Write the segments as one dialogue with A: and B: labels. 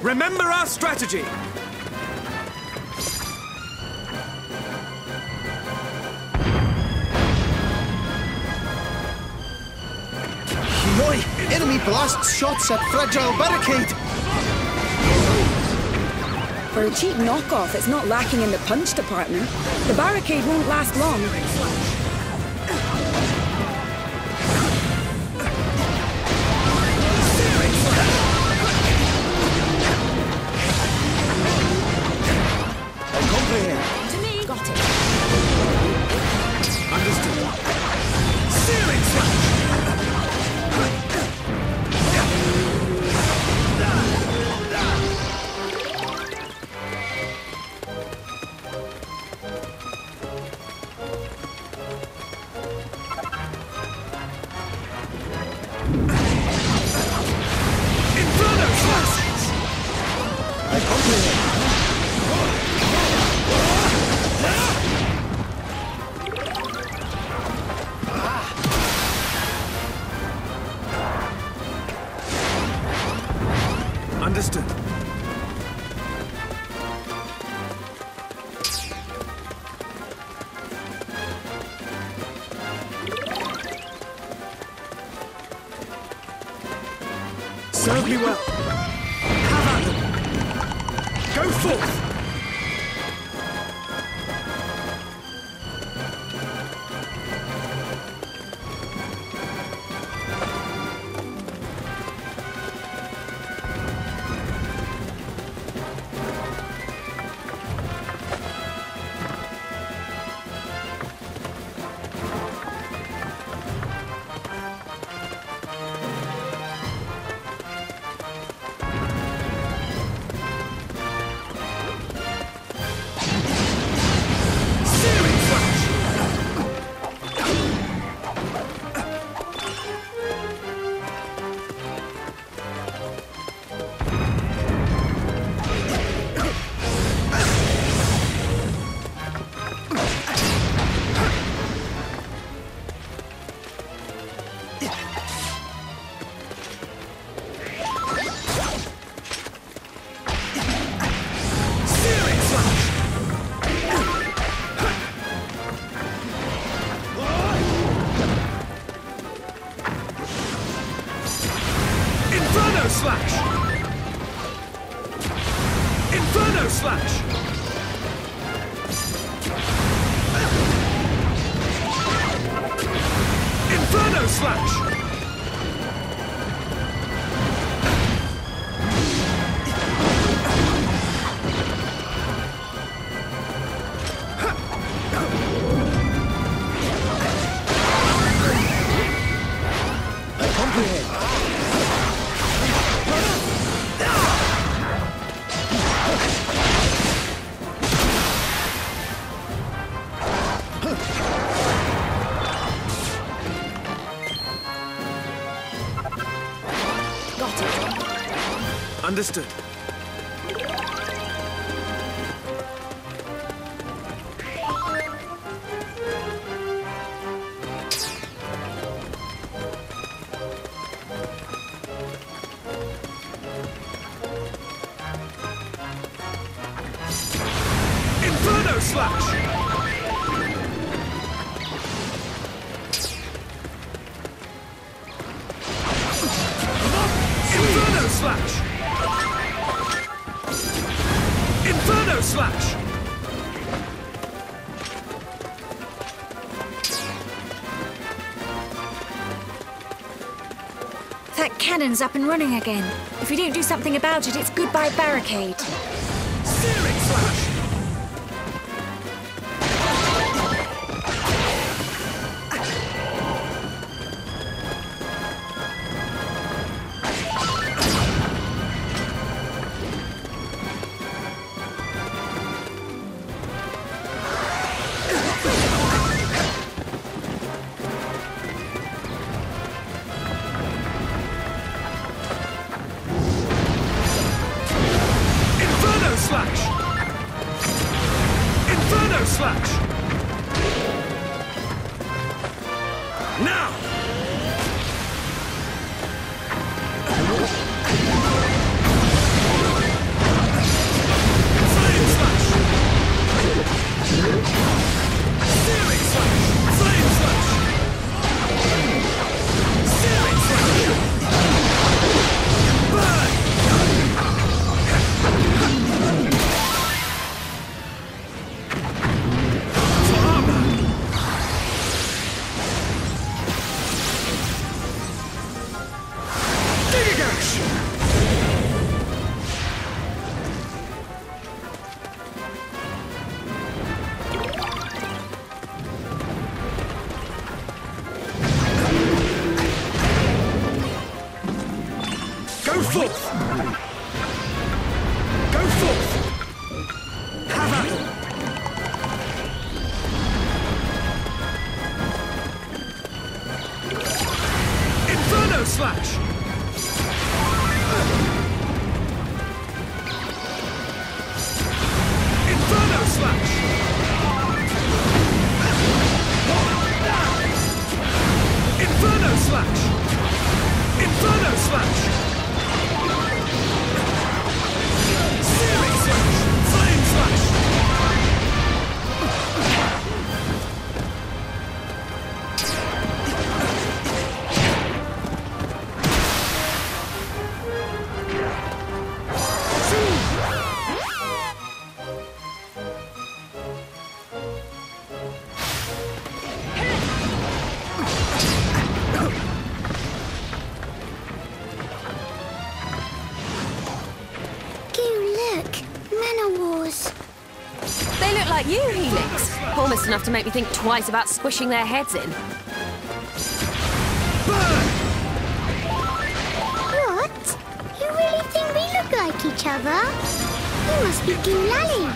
A: Remember our strategy!
B: Oi! Enemy blasts shots at fragile barricade!
C: For a cheap knockoff, it's not lacking in the punch department. The barricade won't last long.
B: I comprehend.
C: To me. Got it.
A: Understood. Searing slash! Inferno slash!
B: I comprehend.
A: Understood. Serve me well. Have at them. Go forth. Inferno slash! Inferno slash! Inferno slash!
B: I comprehend.
C: Got it.
A: Understood. Inferno slash! Inferno slash! Inferno slash!
D: That cannon's up and running again. If we don't do something about it, it's goodbye barricade.
A: Searing slash! Inferno slash! Inferno slash! Now! forth! Go forth! Have at it! Inferno Slash! Inferno Slash! Inferno Slash! Inferno Slash! Searing Slash! Flame Slash!
E: They look like you, Helix. Almost enough to make me think twice about squishing their heads in.
F: What? You really think we look like each other? You must be Doolally.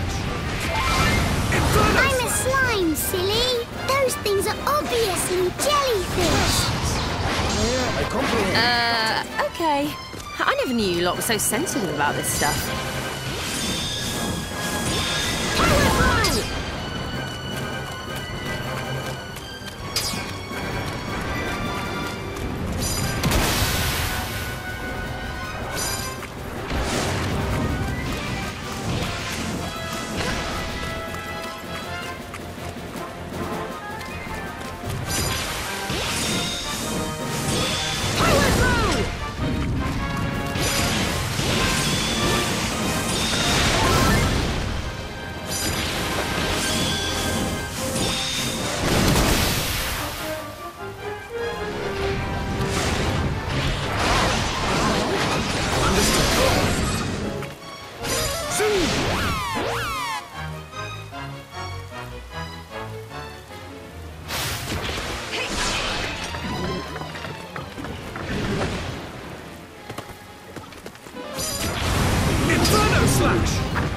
F: I'm a slime, silly. Those things are obviously jellyfish.
B: I comprehend.
E: Okay. I never knew you lot were so sensitive about this stuff.
A: Inferno Slash!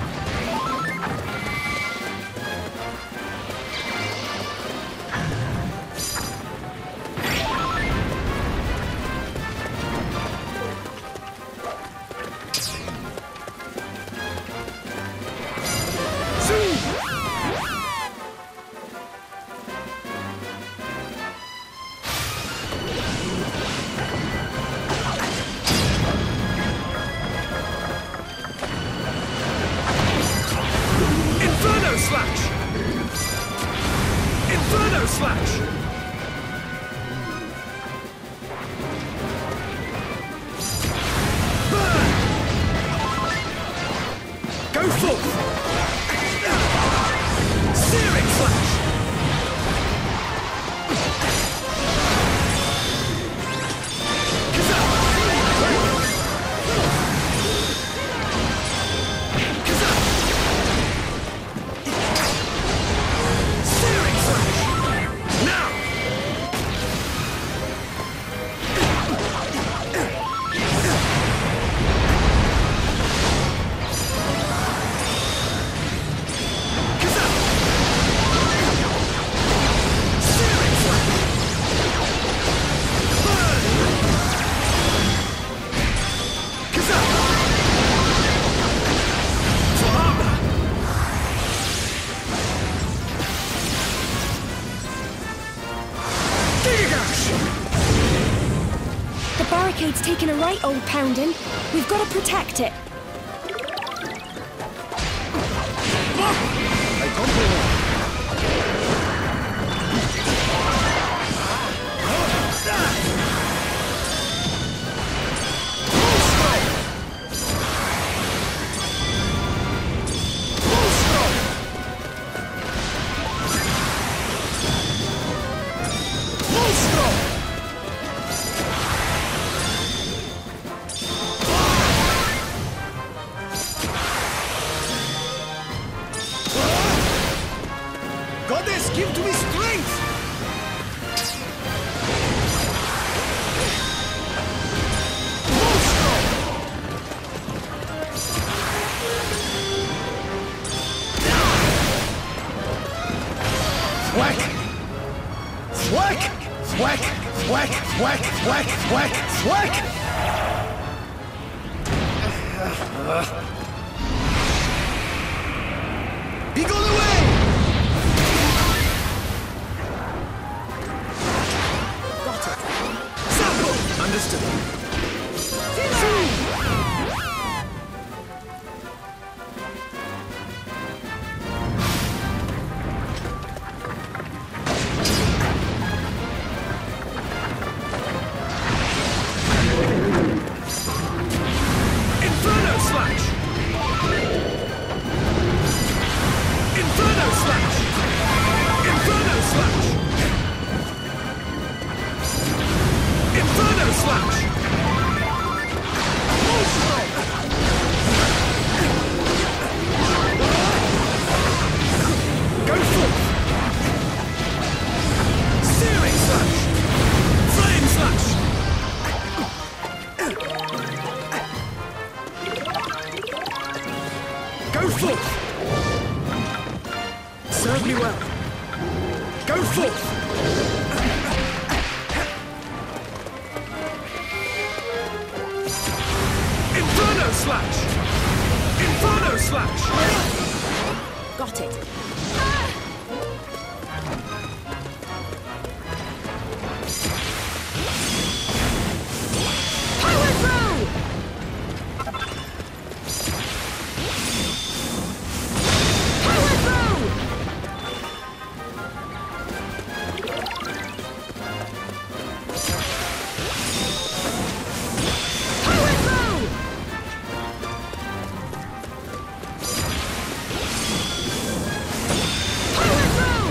A: Inferno Slash! Inferno Slash! Burn! Go forth! Searing Slash!
C: The barricade's taken a right old pounding. We've got to protect it.
B: I comprehend.
A: Thwack! Thwack! Thwack! Thwack! Thwack! Thwack! He got away!
C: Got it.
A: Sample! Understood. Inferno Slash! Inferno Slash! Inferno Slash! Inferno Slash! Go forth! Searing Slash! Flame Slash! Go forth! Serve me well. Go forth! Inferno Slash! Inferno Slash!
C: Got it.
E: Power throw! Power throw! Power throw! Power throw!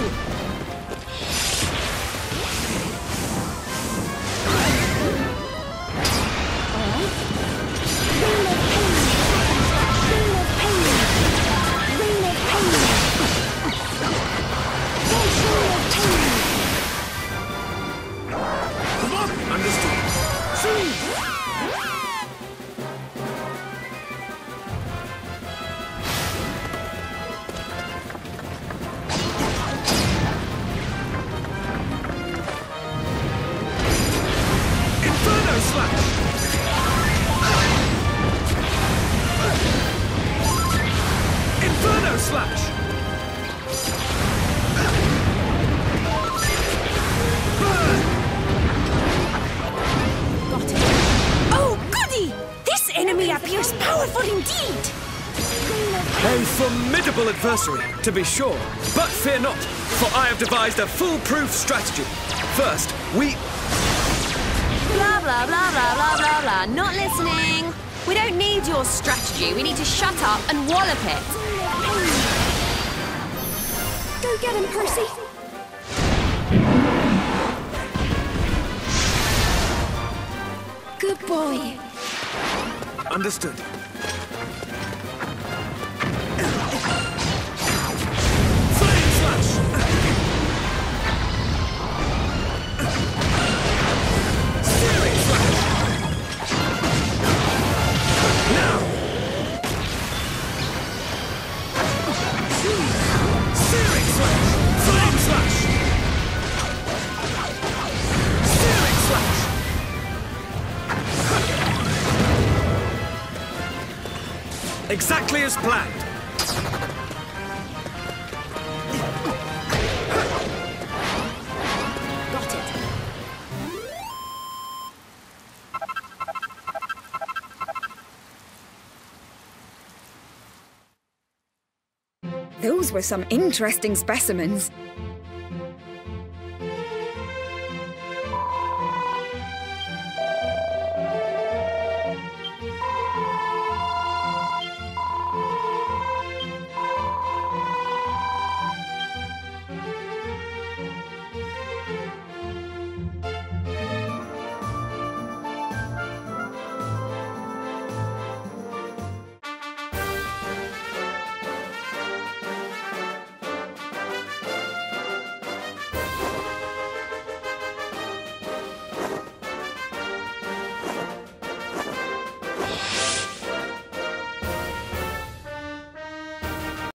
A: Understood. Inferno Slash! Inferno Slash! Burn!
C: Got it.
D: Oh, goody! This enemy appears powerful indeed.
A: A formidable adversary, to be sure. But fear not, for I have devised a foolproof strategy. First, we...
E: Blah, blah, blah, blah, blah, blah, blah. Not listening. We don't need your strategy. We need to shut up and wallop it.
D: Go get him, Percy. Good boy.
A: Understood. Flame Slash! Searing Slash! Now! Searing Slash! Flame Slash! Searing Slash! Exactly as planned.
C: Got it. Those were some interesting specimens.